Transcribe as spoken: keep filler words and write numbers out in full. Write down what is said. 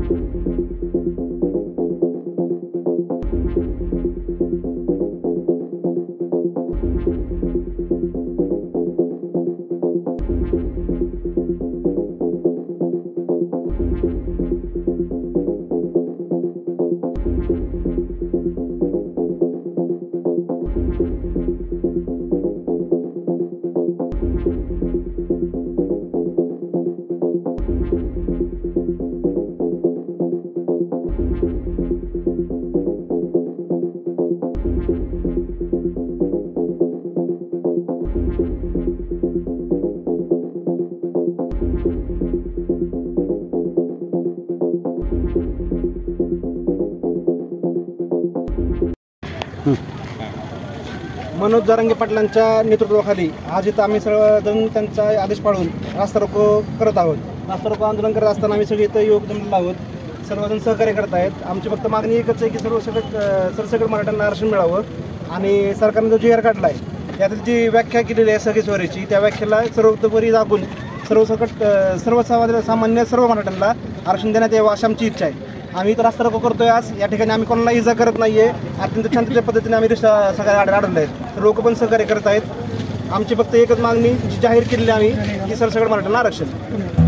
मनोज जरांगे पाटलांच्या नेतृत्वाखाली आज इथं आम्ही सर्वजण त्यांचा आदेश पाळून रास्ता रोको करत आहोत। रास्ता रोको आंदोलन करत असताना आम्ही सगळे इथं युवक जमलेलो आहोत, सर्वजण सहकार्य करत आहेत। आमची फक्त मागणी एकच आहे की सर्व सकट सरसकट मराठ्यांना आरक्षण मिळावं आणि सरकारने जो जी आर काढला आहे त्यातील जी व्याख्या केलेली आहे सगळीचवरीची त्या व्याख्येला सर्वतोपरी जागून सर्वसकट सर्वसामान्य सामान्य सर्व मराठ्यांना आरक्षण देण्यात यावं अशी आमची इच्छा आहे। आम्ही इथं रास्ता रोको करतोय आज या ठिकाणी आम्ही कोणाला इजा करत नाहीये, अत्यंत शांततेच्या पद्धतीने आम्ही सगळ्या अडवले आहेत, लोक पण सहकार्य करत आहेत। आमची फक्त एकच मागणी जी जाहीर केलेली आम्ही की सरसकट मराठ्यांना आरक्षण।